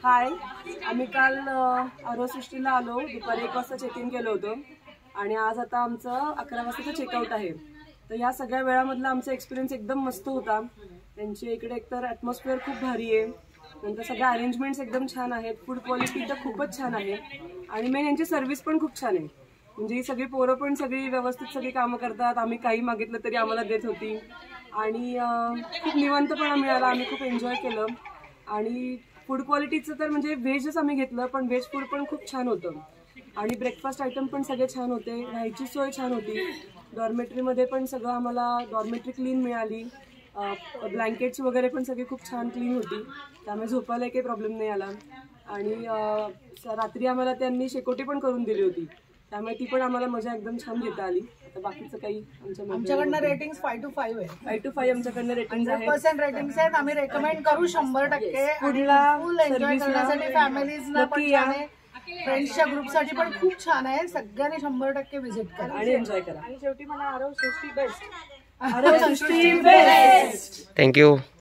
हाय, आम्ही काल आरोसृष्टीला आलो. दुपारी 1 वाजता चेक इन केलं होतं आणि आज आता आमचं 11 वाजताचं चेकआउट आहे. तर ह्या सगळ्या वेळामधला आमचा एक्सपिरियन्स एकदम मस्त होता. त्यांची इकडे एकतर ॲटमॉस्फिअर खूप भारी आहे, नंतर सगळ्या अरेंजमेंट्स एकदम छान आहेत, फूड क्वालिटी तर खूपच छान आहे आणि मेन यांची सर्व्हिस पण खूप छान आहे. म्हणजे ही सगळी पोरं पण सगळी व्यवस्थित सगळी कामं करतात. आम्ही काही मागितलं तरी आम्हाला देत होती आणि खूप निवांतपणा मिळाला. आम्ही खूप एन्जॉय केलं आणि फूड क्वालिटीचं तर म्हणजे व्हेजच आम्ही घेतलं, पण व्हेज फूड पण खूप छान होतं आणि ब्रेकफास्ट आयटम पण सगळे छान होते. राहायची सोय छान होती. डॉर्मेटरीमध्ये पण सगळं आम्हाला डॉर्मेटरी क्लीन मिळाली. ब्लँकेट्स वगैरे पण सगळी खूप छान क्लीन होती, त्यामुळे झोपायला काही प्रॉब्लेम नाही आला. आणि रात्री आम्हाला त्यांनी शेकोटी पण करून दिली होती, त्यामुळे ती पण आम्हाला मजा एकदम छान घेता आली. आता बाकीचं काही आमच्याकडनं रेटिंग्स 5 to 5 आहे. 5 to 5 आमच्याकडनं रेटिंग आहे. 100% रेटिंग्स आहेत. आम्ही रेकमेंड करू 100%. फूडला फुल एन्जॉय करण्यासाठी फॅमिलीजला पण छान आहे, फ्रेंड्सच्या ग्रुपसाठी पण खूप छान आहे. सगळ्यांनी 100% व्हिजिट करा आणि एन्जॉय करा. आणि शेवटी मला Aarav Srishti best. Aarav Srishti best. Thank you.